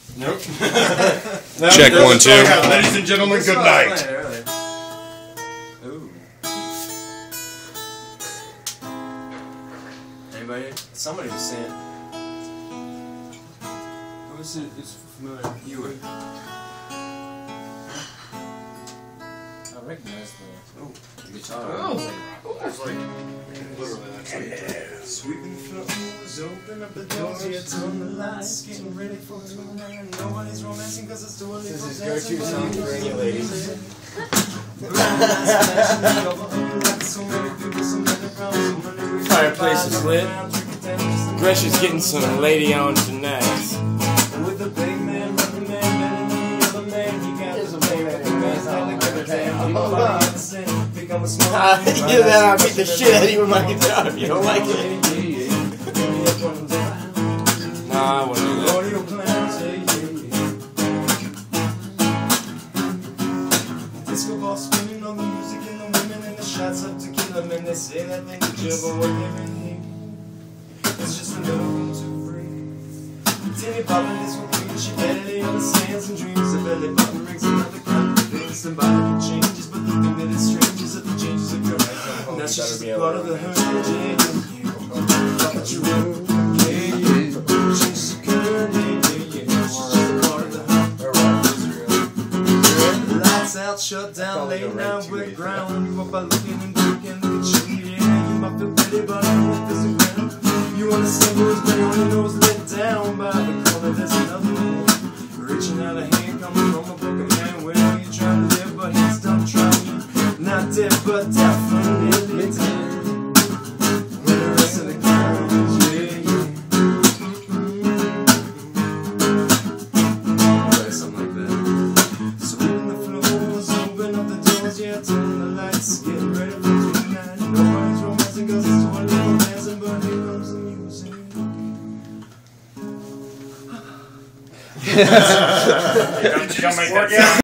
Nope. Check 1, 2. Ladies and gentlemen, good night. Ooh. Anybody? Somebody was saying. Who is it? It's familiar. You were. I recognize the guitar. Oh. It's like literally that's like Sweeping floors, open up the doors, yeah, turn the lights, getting ready for tonight. Nobody's romancing cause it's too early for dancing. This is go-to song for any ladies. Fireplace is lit. Gretchen's getting some lady on tonight. With the big man, the man, and the other man, he got the big man, the man's like the damn. Either that or I'll beat the shit out of you with my guitar if you don't like it. Nah, I wouldn't do that. Disco ball spinning on the music and the women and the shots of tequila. Men, they say that they could jump on what they're in here. It's just another room to breathe. Tinny poppin', this will be she barely understands and dreams. The belly button rings another kind of thing. Symbolical changes, but the thing that is strange is that the changes occur. Now she's just a part of the herd. But you changes occur. Lights out, shut down, late night, we're ground. You up by looking and looking, look at you, yeah. You might feel pity, but I know there's a ground. You understand who's better when your nose let down by the corner, there's another one. Reaching out a hand, coming from a broken man. Where are you trying to live, but he's done trying. Not dead, but definitely dead. When the rest of the ground is yeah, yeah. Something like that. Sweeping the floors, open up the doors, yeah, turn the lights, getting ready for tonight. Nobody's romancing cause it's too early for dancing, but here comes the music. you got my